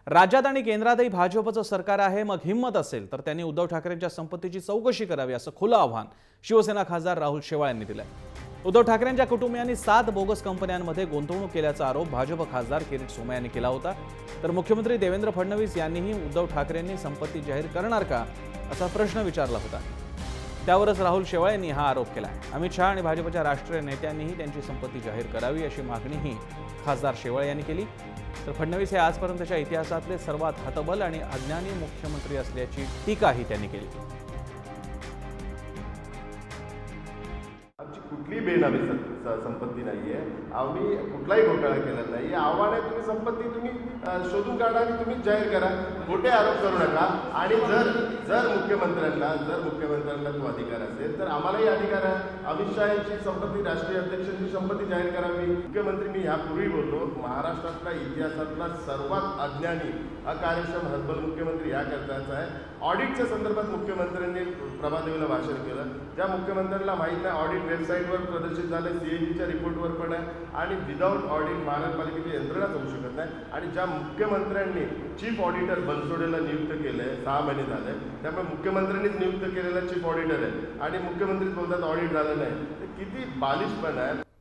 राज्यात आणि केंद्रातही भाजपचं सरकार आहे, मग हिम्मत असेल तर त्यांनी उद्धव ठाकरेंच्या संपत्तीची चौकशी करावी असं खुलं आव्हान शिवसेना खासदार राहुल शेवाळ यांनी दिलंय। उद्धव ठाकरेंच्या कुटुंबियांनी 7 बोगस कंपन्यांमध्ये गुंतवणूक केल्याचा आरोप भाजप खासदार किरीट सोमय्या यांनी केला होता। तर मुख्यमंत्री देवेंद्र फडणवीस यांनीही उद्धव ठाकरेंनी संपत्ती जाहीर करणार का असा प्रश्न विचारला होता। त्यावरच राहुल शेवाळ यांनी हा आरोप केला। अमित शहा आणि भाजपच्या राष्ट्रीय नेत्यांनीही त्यांची संपत्ती जाहीर करावी अशी मागणीही खासदार शेवाळ यांनी केली। तर फडणवीस हे आजपर्यंतच्या इतिहासातले सर्वात हतबल आणि अज्ञानी मुख्यमंत्री असल्याची टीकाही त्यांनी केली। आमची कुठलीही बेनामी संपत्ती नाहीये, आम्ही कुठलाही घोटाळा केला नाही। आव्हान आहे, तुम्ही संपत्ती तुम्ही शोधून काढा आणि तुम्ही जाहीर करा, खोटे आरोप करू नका। आणि जर मुख्यमंत्र्यांना तो अधिकार असेल तर आम्हालाही अधिकार आहे। अमित शहा यांची संपत्ती, राष्ट्रीय अध्यक्षांची संपत्ती जाहीर करावी। मुख्यमंत्री, मी यापूर्वी बोललो, महाराष्ट्रातल्या इतिहासातला सर्वात अज्ञानी, अकार्यक्षम, हतबल मुख्यमंत्री या करताचा आहे। ऑडिटच्या संदर्भात मुख्यमंत्र्यांनी प्रभादेवीला भाषण केलं, ज्या मुख्यमंत्र्यांना माहीत नाही ऑडिट वेबसाईटवर प्रदर्शित झालं, सीएजीच्या रिपोर्टवर पण आहे। आणि विदाऊट ऑडिट महानगरपालिकेची यंत्रणा होऊ शकत नाही। आणि ज्या मुख्यमंत्र्यांनी चीफ ऑडिटर बनसोडेला नियुक्त केलंय, 6 महिने झाले, त्यामुळे मुख्यमंत्र्यांनीच नियुक्त केलेला चीफ ऑडिटर आहे आणि मुख्यमंत्रीच बोलतात ऑडिट झालं नाही, तर किती बालिशपणा आहे।